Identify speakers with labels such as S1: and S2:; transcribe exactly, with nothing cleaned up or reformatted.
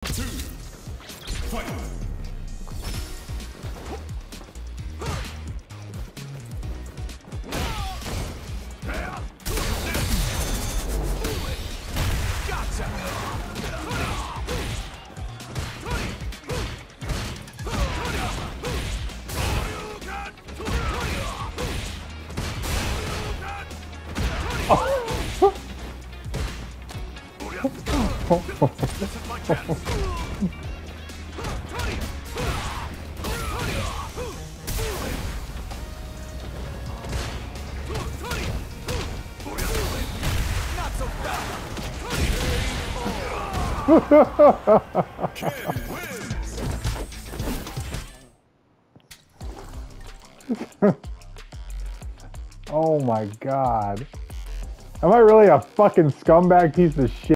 S1: two, fight! This is my chance. Not so fast. Ken wins.
S2: Oh my god. Am I really a fucking scumbag piece of shit?